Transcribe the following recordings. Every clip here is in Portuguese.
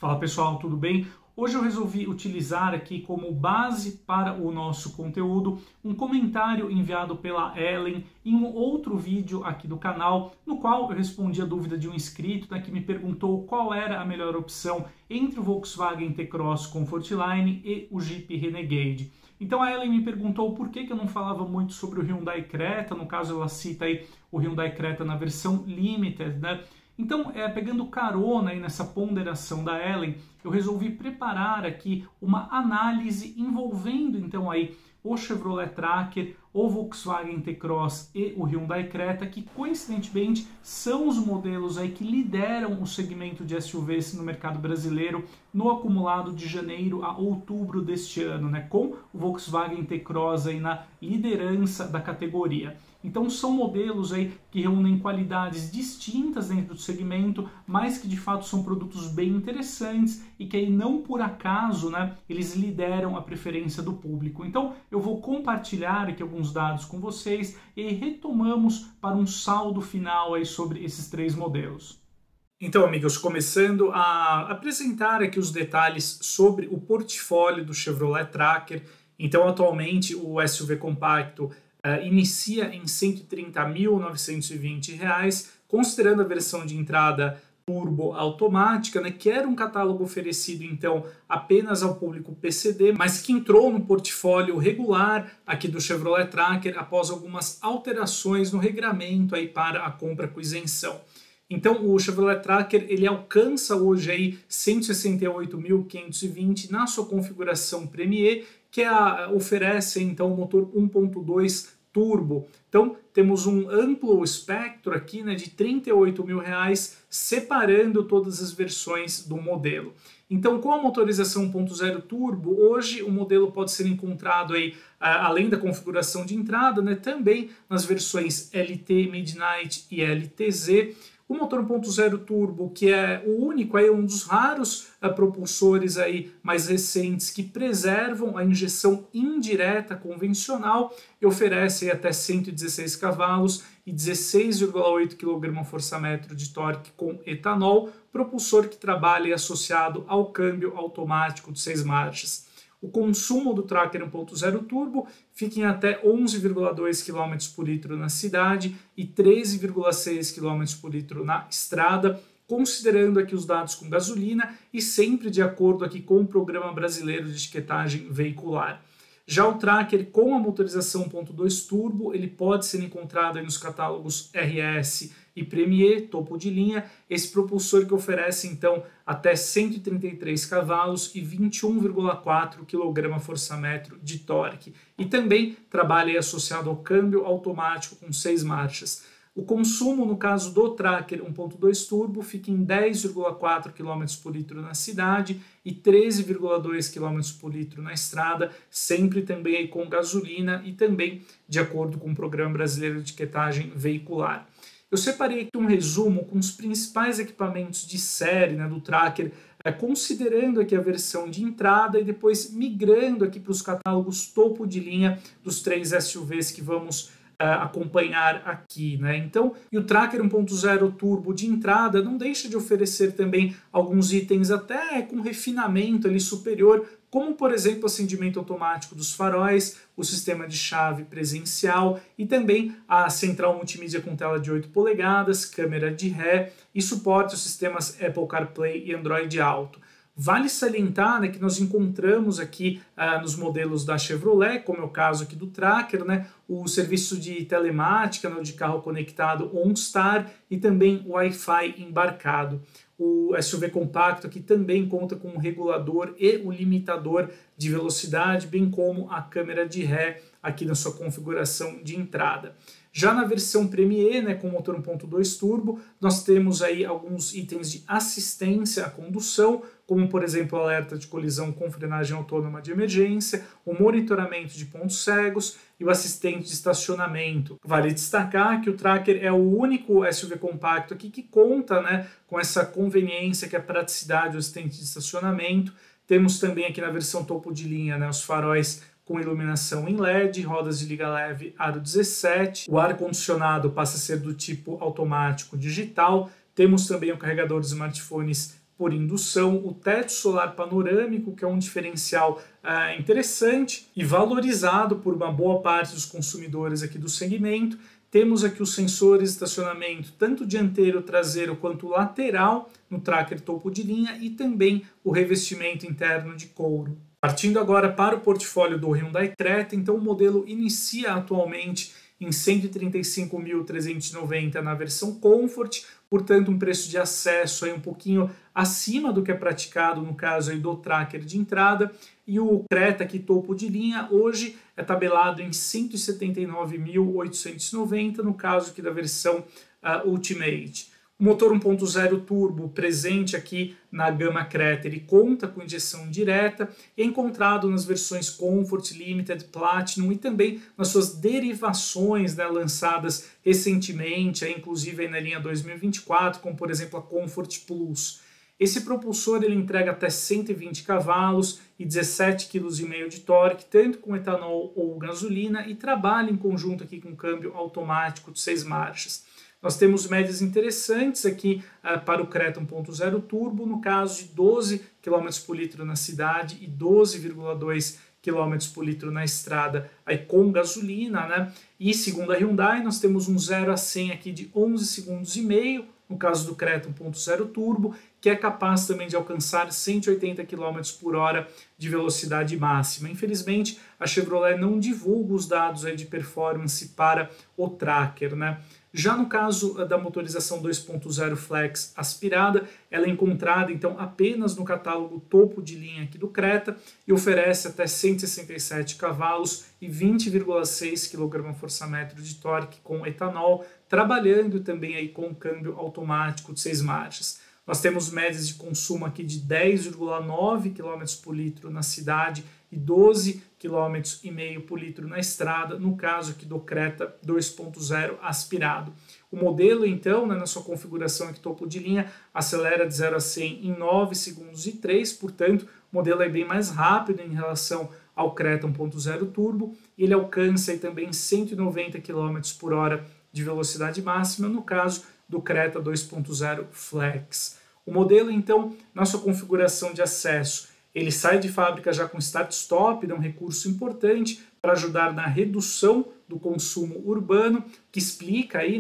Fala pessoal, tudo bem? Hoje eu resolvi utilizar aqui como base para o nosso conteúdo um comentário enviado pela Ellen em um outro vídeo aqui do canal, no qual eu respondi a dúvida de um inscrito, né, que me perguntou qual era a melhor opção entre o Volkswagen T-Cross Comfortline e o Jeep Renegade. Então a Ellen me perguntou por que eu não falava muito sobre o Hyundai Creta, no caso ela cita aí o Hyundai Creta na versão Limited, né? Então, pegando carona aí nessa ponderação da Ellen, eu resolvi preparar aqui uma análise envolvendo então aí o Chevrolet Tracker, o Volkswagen T-Cross e o Hyundai Creta, que coincidentemente são os modelos aí que lideram o segmento de SUVs no mercado brasileiro no acumulado de janeiro a outubro deste ano, né, com o Volkswagen T-Cross aí na liderança da categoria. Então são modelos aí que reúnem qualidades distintas dentro do segmento, mas que de fato são produtos bem interessantes e que aí não por acaso, né, eles lideram a preferência do público. Então eu vou compartilhar aqui alguns dados com vocês e retomamos para um saldo final aí sobre esses três modelos. Então, amigos, começando a apresentar aqui os detalhes sobre o portfólio do Chevrolet Tracker. Então, atualmente o SUV compacto inicia em R$ 130.920, considerando a versão de entrada turbo automática, né, que era um catálogo oferecido então apenas ao público PCD, mas que entrou no portfólio regular aqui do Chevrolet Tracker após algumas alterações no regramento aí para a compra com isenção. Então o Chevrolet Tracker ele alcança hoje aí 168.520 na sua configuração Premier, que oferece então o motor 1.2 turbo. Então temos um amplo espectro aqui, né, de R$ 38.000, separando todas as versões do modelo. Então, com a motorização 1.0 turbo, hoje o modelo pode ser encontrado aí, além da configuração de entrada, né, também nas versões LT, Midnight e LTZ. O motor 1.0 turbo, que é o único, aí, um dos raros propulsores aí mais recentes que preservam a injeção indireta convencional e oferece aí até 116 cavalos e 16,8 kgfm de torque com etanol, propulsor que trabalha associado ao câmbio automático de 6 marchas. O consumo do Tracker 1.0 turbo fica em até 11,2 km por litro na cidade e 13,6 km por litro na estrada, considerando aqui os dados com gasolina e sempre de acordo aqui com o Programa Brasileiro de Etiquetagem Veicular. Já o Tracker com a motorização 1.2 turbo, ele pode ser encontrado aí nos catálogos RS e Premier, topo de linha, esse propulsor que oferece então até 133 cavalos e 21,4 kgfm de torque. E também trabalha associado ao câmbio automático com 6 marchas. O consumo, no caso do Tracker 1.2 turbo, fica em 10,4 km por litro na cidade e 13,2 km por litro na estrada, sempre também aí com gasolina e também de acordo com o Programa Brasileiro de Etiquetagem Veicular. Eu separei aqui um resumo com os principais equipamentos de série, né, do Tracker, considerando aqui a versão de entrada e depois migrando aqui para os catálogos topo de linha dos três SUVs que vamos acompanhar aqui, né? Então, e o Tracker 1.0 turbo de entrada não deixa de oferecer também alguns itens até com refinamento ali superior, como por exemplo o acendimento automático dos faróis, o sistema de chave presencial e também a central multimídia com tela de 8 polegadas, câmera de ré e suporte aos sistemas Apple CarPlay e Android Auto. Vale salientar, né, que nós encontramos aqui nos modelos da Chevrolet, como é o caso aqui do Tracker, né, o serviço de telemática, né, de carro conectado OnStar e também o Wi-Fi embarcado. O SUV compacto aqui também conta com um regulador e o limitador de velocidade, bem como a câmera de ré aqui na sua configuração de entrada. Já na versão Premier, né, com motor 1.2 turbo, nós temos aí alguns itens de assistência à condução, como por exemplo o alerta de colisão com frenagem autônoma de emergência, o monitoramento de pontos cegos e o assistente de estacionamento. Vale destacar que o Tracker é o único SUV compacto aqui que conta, né, com essa conveniência que é a praticidade do assistente de estacionamento. Temos também aqui na versão topo de linha, né, os faróis com iluminação em LED, rodas de liga leve aro 17, o ar-condicionado passa a ser do tipo automático digital, temos também o carregador de smartphones por indução, o teto solar panorâmico, que é um diferencial interessante e valorizado por uma boa parte dos consumidores aqui do segmento. Temos aqui os sensores de estacionamento, tanto dianteiro, traseiro quanto lateral no tracker topo de linha e também o revestimento interno de couro. Partindo agora para o portfólio do Hyundai Creta, então o modelo inicia atualmente em R$ 135.390 na versão Comfort, portanto um preço de acesso aí um pouquinho acima do que é praticado no caso aí do tracker de entrada, e o Creta aqui topo de linha hoje é tabelado em R$ 179.890 no caso aqui da versão Ultimate. O motor 1.0 turbo presente aqui na gama Creta, ele conta com injeção direta, encontrado nas versões Comfort, Limited, Platinum e também nas suas derivações, né, lançadas recentemente, inclusive aí na linha 2024, como por exemplo a Comfort Plus. Esse propulsor ele entrega até 120 cavalos e 17,5 kg de torque, tanto com etanol ou gasolina, e trabalha em conjunto aqui com câmbio automático de 6 marchas. Nós temos médias interessantes aqui para o Creta 1.0 turbo, no caso de 12 km por litro na cidade e 12,2 km por litro na estrada aí com gasolina, né? E segundo a Hyundai, nós temos um 0 a 100 aqui de 11 segundos e meio, no caso do Creta 1.0 turbo, que é capaz também de alcançar 180 km por hora de velocidade máxima. Infelizmente, a Chevrolet não divulga os dados aí de performance para o tracker, né? Já no caso da motorização 2.0 Flex aspirada, ela é encontrada então apenas no catálogo topo de linha aqui do Creta e oferece até 167 cavalos e 20,6 kgfm de torque com etanol, trabalhando também aí com câmbio automático de 6 marchas. Nós temos médias de consumo aqui de 10,9 km por litro na cidade e 12,5 km por litro na estrada, no caso aqui do Creta 2.0 aspirado. O modelo, então, né, na sua configuração aqui topo de linha, acelera de 0 a 100 em 9 segundos e 3, portanto, o modelo é bem mais rápido em relação ao Creta 1.0 turbo, e ele alcança aí também 190 km por hora de velocidade máxima, no caso do Creta 2.0 Flex. O modelo, então, na sua configuração de acesso, ele sai de fábrica já com start-stop, um recurso importante para ajudar na redução do consumo urbano, que explica aí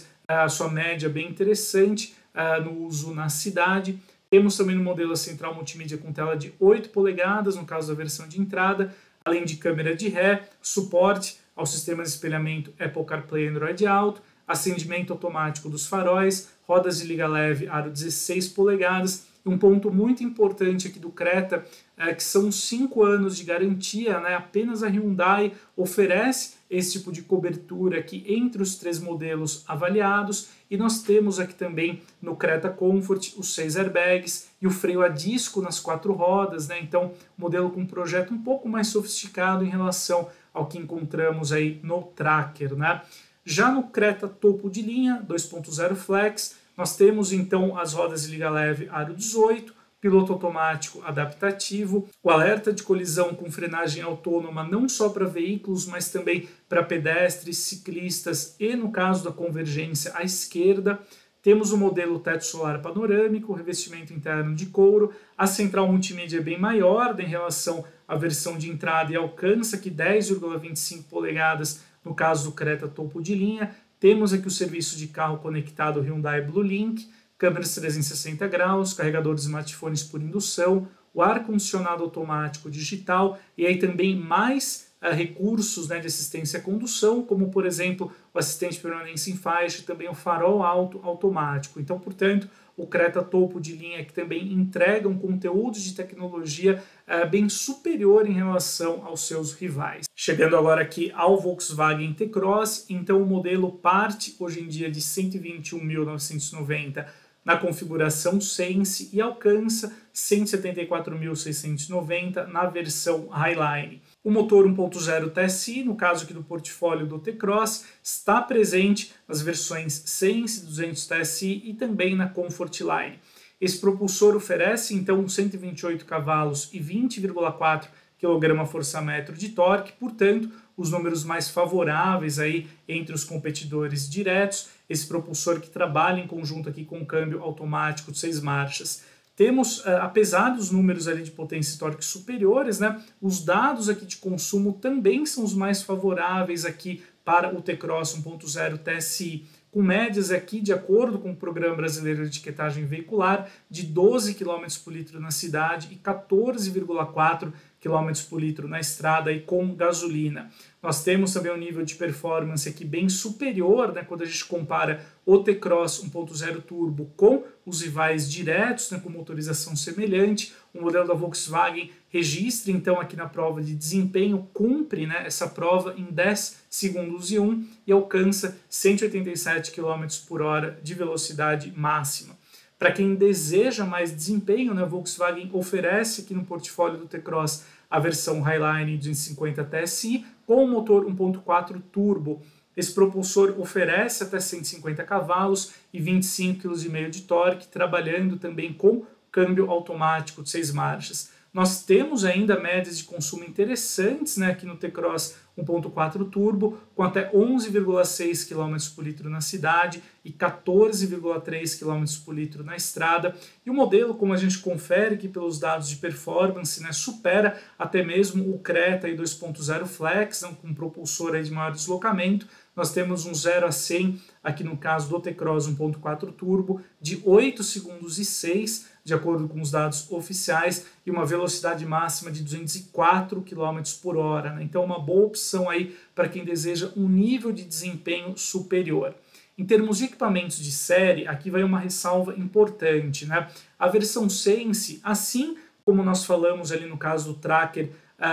a sua média bem interessante no uso na cidade. Temos também no modelo a central multimídia com tela de 8 polegadas, no caso da versão de entrada, além de câmera de ré, suporte ao sistema de espelhamento Apple CarPlay e Android Auto, acendimento automático dos faróis, rodas de liga leve aro 16 polegadas, e um ponto muito importante aqui do Creta é que são 5 anos de garantia, né? Apenas a Hyundai oferece esse tipo de cobertura aqui entre os 3 modelos avaliados, e nós temos aqui também no Creta Comfort os 6 airbags e o freio a disco nas 4 rodas, né? Então, modelo com um projeto um pouco mais sofisticado em relação ao que encontramos aí no tracker, né? Já no Creta topo de linha 2.0 Flex, nós temos então as rodas de liga leve aro 18, piloto automático adaptativo, o alerta de colisão com frenagem autônoma não só para veículos, mas também para pedestres, ciclistas e no caso da convergência à esquerda. Temos o modelo teto solar panorâmico, revestimento interno de couro, a central multimídia é bem maior em relação à versão de entrada e alcança aqui 10,25 polegadas no caso do Creta topo de linha. Temos aqui o serviço de carro conectado Hyundai BlueLink, câmeras 360 graus, carregador de smartphones por indução, o ar-condicionado automático digital e aí também mais recursos, né, de assistência à condução, como por exemplo o assistente de permanência em faixa e também o farol alto automático. Então, portanto, o Creta topo de linha que também entrega um conteúdo de tecnologia bem superior em relação aos seus rivais. Chegando agora aqui ao Volkswagen T-Cross, então o modelo parte hoje em dia de 121.990 na configuração Sense e alcança 174.690 na versão Highline. O motor 1.0 TSI, no caso aqui do portfólio do T-Cross, está presente nas versões Sense 200 TSI e também na Comfort Line. Esse propulsor oferece então 128 cavalos e 20,4 kgfm de torque, portanto, os números mais favoráveis aí entre os competidores diretos. Esse propulsor que trabalha em conjunto aqui com o câmbio automático de 6 marchas. temos, apesar dos números ali de potência histórica superiores, né, os dados aqui de consumo também são os mais favoráveis aqui para o T-Cross 1.0 TSI, com médias aqui, de acordo com o Programa Brasileiro de Etiquetagem Veicular, de 12 km por litro na cidade e 14,4 km por litro na estrada e com gasolina. Nós temos também um nível de performance aqui bem superior, né, quando a gente compara o T-Cross 1.0 Turbo com os rivais diretos, né, com motorização semelhante. O modelo da Volkswagen registra, então, aqui na prova de desempenho, cumpre, né, essa prova em 10 segundos e 1 e alcança 187 km por hora de velocidade máxima. Para quem deseja mais desempenho, né, a Volkswagen oferece aqui no portfólio do T-Cross a versão Highline 250 TSI com motor 1.4 turbo. Esse propulsor oferece até 150 cavalos e 25,5 kg de torque, trabalhando também com câmbio automático de 6 marchas. Nós temos ainda médias de consumo interessantes, né, aqui no T-Cross 1.4 Turbo, com até 11,6 km por litro na cidade e 14,3 km por litro na estrada. E o modelo, como a gente confere aqui pelos dados de performance, né, supera até mesmo o Creta 2.0 Flex, né, com propulsor aí de maior deslocamento. Nós temos um 0 a 100, aqui no caso do T-Cross 1.4 Turbo, de 8 segundos e 6, de acordo com os dados oficiais, e uma velocidade máxima de 204 km por hora. Né? Então, uma boa opção aí para quem deseja um nível de desempenho superior. Em termos de equipamentos de série, aqui vai uma ressalva importante, né? A versão Sense, assim como nós falamos ali no caso do tracker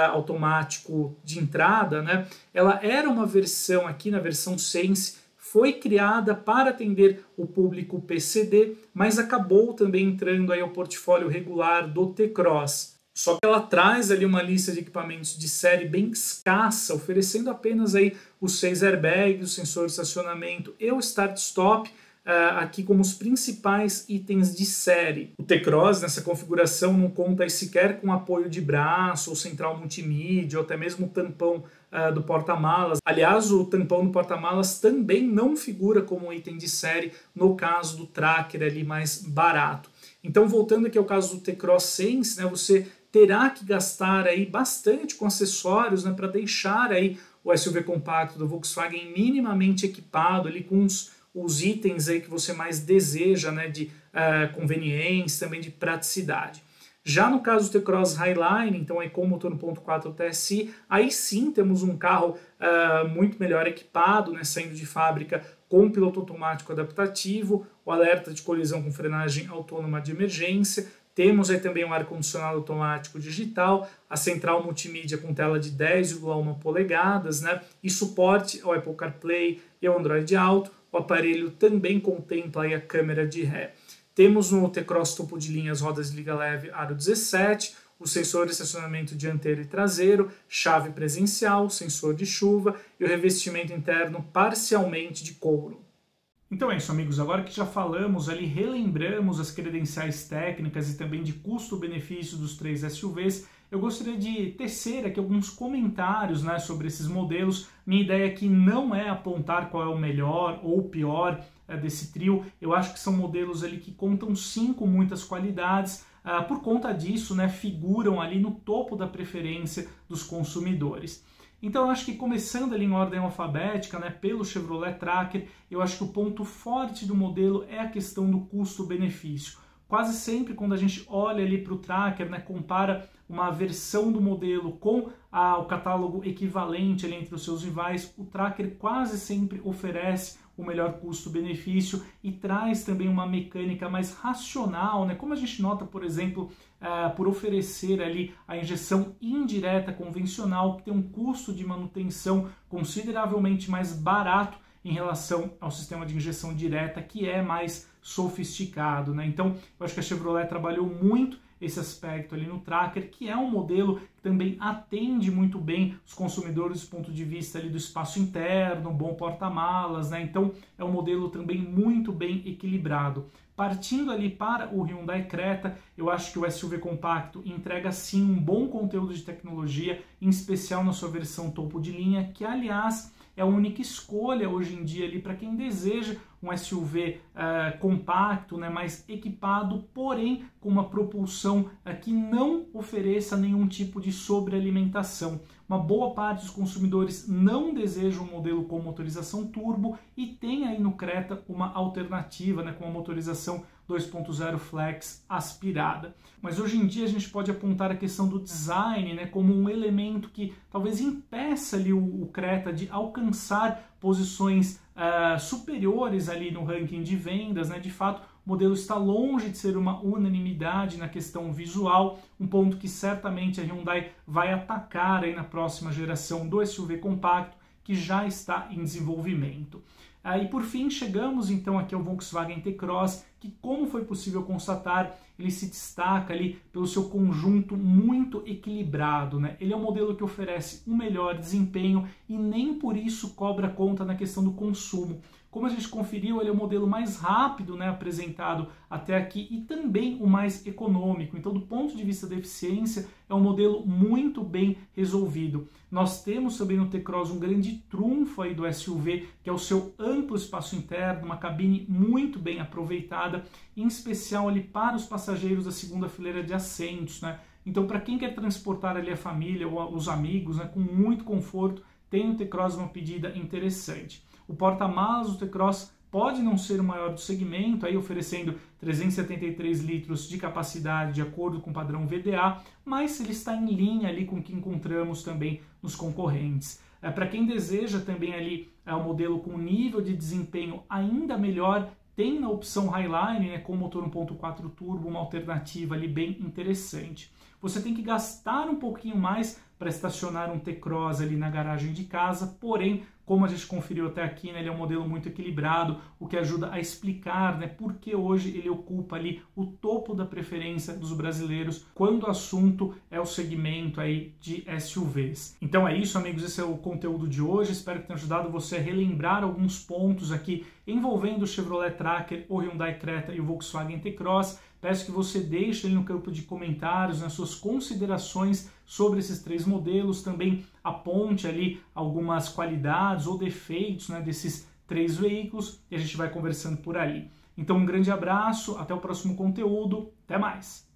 automático de entrada, né? Ela era uma versão aqui na versão Sense, foi criada para atender o público PCD, mas acabou também entrando aí ao portfólio regular do T-Cross. Só que ela traz ali uma lista de equipamentos de série bem escassa, oferecendo apenas aí os 6 airbags, o sensor de estacionamento e o start-stop, aqui como os principais itens de série. O T-Cross nessa configuração não conta aí sequer com apoio de braço ou central multimídia ou até mesmo o tampão do porta-malas. Aliás, o tampão do porta-malas também não figura como item de série no caso do tracker ali mais barato. Então, voltando aqui ao caso do T-Cross Sense, né, você terá que gastar aí bastante com acessórios, né, para deixar aí o SUV compacto da Volkswagen minimamente equipado ali com os itens aí que você mais deseja, né, de conveniência, também de praticidade. Já no caso do T-Cross Highline, então aí com motor 1.4 TSI, aí sim temos um carro muito melhor equipado, né, saindo de fábrica com piloto automático adaptativo, o alerta de colisão com frenagem autônoma de emergência. Temos aí também um ar-condicionado automático digital, a central multimídia com tela de 10,1 polegadas, né, e suporte ao Apple CarPlay e ao Android Auto. O aparelho também contempla aí a câmera de ré. Temos no T-Cross topo de linha as rodas de liga leve aro 17, o sensor de estacionamento dianteiro e traseiro, chave presencial, sensor de chuva e o revestimento interno parcialmente de couro. Então é isso, amigos. Agora que já falamos ali, relembramos as credenciais técnicas e também de custo-benefício dos 3 SUVs, eu gostaria de tecer aqui alguns comentários, né, sobre esses modelos. Minha ideia aqui não é apontar qual é o melhor ou o pior desse trio. Eu acho que são modelos ali que contam sim com muitas qualidades. Por conta disso, né, figuram ali no topo da preferência dos consumidores. Então eu acho que começando ali em ordem alfabética, né, pelo Chevrolet Tracker, eu acho que o ponto forte do modelo é a questão do custo-benefício. Quase sempre quando a gente olha ali para o Tracker, né, compara uma versão do modelo com o catálogo equivalente ali entre os seus rivais, o Tracker quase sempre oferece o melhor custo-benefício e traz também uma mecânica mais racional, né? Como a gente nota, por exemplo, por oferecer ali a injeção indireta convencional, que tem um custo de manutenção consideravelmente mais barato em relação ao sistema de injeção direta, que é mais sofisticado, né? Então, eu acho que a Chevrolet trabalhou muito esse aspecto ali no Tracker, que é um modelo que também atende muito bem os consumidores do ponto de vista ali do espaço interno, bom porta-malas, né? Então, é um modelo também muito bem equilibrado. Partindo ali para o Hyundai Creta, eu acho que o SUV compacto entrega sim um bom conteúdo de tecnologia, em especial na sua versão topo de linha, que aliás é a única escolha hoje em dia ali para quem deseja um SUV compacto, né, mais equipado, porém com uma propulsão que não ofereça nenhum tipo de sobrealimentação. Uma boa parte dos consumidores não desejam um modelo com motorização turbo e tem aí no Creta uma alternativa, né, com a motorização 2.0 flex aspirada. Mas hoje em dia a gente pode apontar a questão do design, né, como um elemento que talvez impeça ali o Creta de alcançar posições superiores ali no ranking de vendas, né? De fato, o modelo está longe de ser uma unanimidade na questão visual, um ponto que certamente a Hyundai vai atacar aí na próxima geração do SUV compacto, que já está em desenvolvimento. E por fim, chegamos então aqui ao Volkswagen T-Cross, que, como foi possível constatar, ele se destaca ali pelo seu conjunto muito equilibrado, né? Ele é um modelo que oferece um melhor desempenho e nem por isso cobra conta na questão do consumo. Como a gente conferiu, ele é o modelo mais rápido, né, apresentado até aqui e também o mais econômico. Então, do ponto de vista da eficiência, é um modelo muito bem resolvido. Nós temos também no T-Cross um grande trunfo aí do SUV, que é o seu amplo espaço interno, uma cabine muito bem aproveitada, em especial ali para os passageiros da segunda fileira de assentos, né? Então, para quem quer transportar ali a família ou os amigos, né, com muito conforto, tem no T-Cross uma pedida interessante. O porta-malas do T-Cross pode não ser o maior do segmento, aí oferecendo 373 litros de capacidade de acordo com o padrão VDA, mas ele está em linha ali com o que encontramos também nos concorrentes. Para quem deseja também ali um modelo com nível de desempenho ainda melhor, tem na opção Highline, né, com motor 1.4 turbo, uma alternativa ali bem interessante. Você tem que gastar um pouquinho mais para estacionar um T-Cross ali na garagem de casa, porém, como a gente conferiu até aqui, né, ele é um modelo muito equilibrado, o que ajuda a explicar, né, por que hoje ele ocupa ali o topo da preferência dos brasileiros quando o assunto é o segmento aí de SUVs. Então é isso, amigos, esse é o conteúdo de hoje, espero que tenha ajudado você a relembrar alguns pontos aqui envolvendo o Chevrolet Tracker, o Hyundai Creta e o Volkswagen T-Cross. Peço que você deixe aí no campo de comentários, né, suas considerações sobre esses três modelos, também aponte ali algumas qualidades ou defeitos, né, desses três veículos e a gente vai conversando por ali. Então um grande abraço, até o próximo conteúdo, até mais!